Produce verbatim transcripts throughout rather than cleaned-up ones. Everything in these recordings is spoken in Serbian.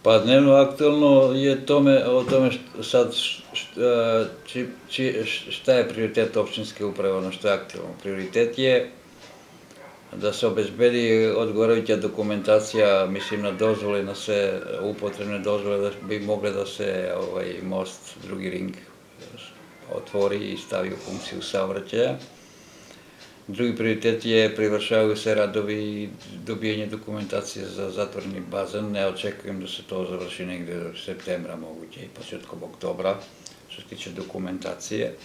Pa dnevno aktualno je tome, o tome sad šta je prioritet opštinske uprave, ono što je aktualno. Prioritet je da se obezbedi odgovarajuća dokumentacija, mislim na dozvole, na sve upotrebne dozvole, da bi mogle da se most Drugi ring otvori i stavi u funkciju saobraćaja. Drugi prioritet je privršavaju se radovi i dobijanje dokumentacije za zatvoreni bazen. Ne očekujem da se to završi negde do septembra, moguće i početkom oktobra, što se tiče dokumentacije.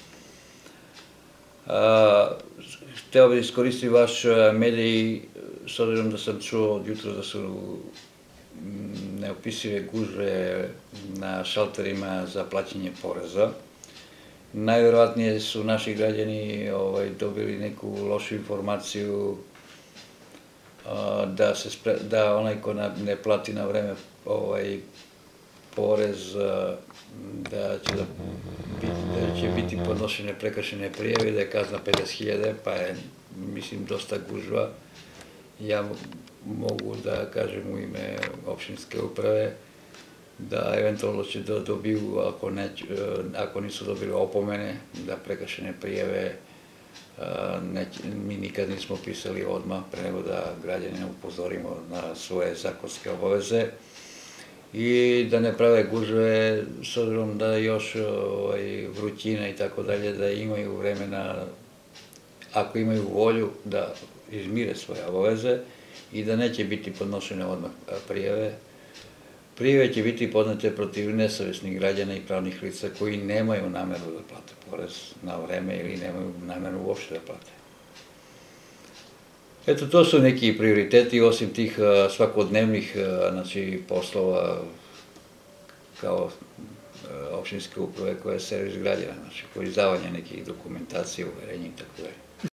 Hteo bih iskoristiti vaš medij, s obzirom da sam čuo od jutra da su neopisive gužve na šalterima za plaćanje poreza. Najverovatnije su naši građani dobili neku lošu informaciju da onaj ko ne plati na vreme porez, da će biti podnošene prekršajne prijave, da je kazna pedeset hiljada, pa je, mislim, dosta gužva. Ja mogu da kažem u ime opštinske uprave da eventualno će da dobiju, ako nisu dobili opomene, da prekršajne prijave, mi nikad nismo pisali odmah pre nego da građane upozorimo na svoje zakonske obaveze i da ne prave gužve, s obzirom da još vrućina i tako dalje, da imaju vremena, ako imaju volju, da izmire svoje obaveze i da neće biti podnošene odmah prijave. Prijave će biti podnete protiv nesavesnih građana i pravnih lica koji nemaju nameru da plate porez na vreme ili nemaju nameru uopšte da plate. Eto, to su neki prioriteti, osim tih svakodnevnih poslova kao opštinske uprave koja je servis građana, koji izdavanja nekih dokumentacija, uverenja i tako dalje.